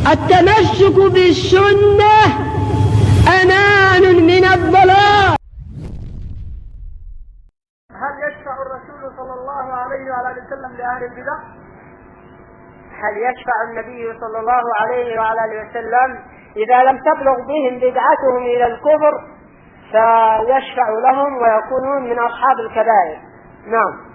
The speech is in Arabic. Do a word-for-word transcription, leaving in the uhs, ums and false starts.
التمسك بالسنة أمان من الضلال. هل يشفع الرسول صلى الله عليه وعلى وسلم لأهل البدع؟ هل يشفع النبي صلى الله عليه وعلى وسلم إذا لم تبلغ بهم بدعتهم إلى الكفر فيشفع لهم ويكونون من أصحاب الكبائر؟ نعم.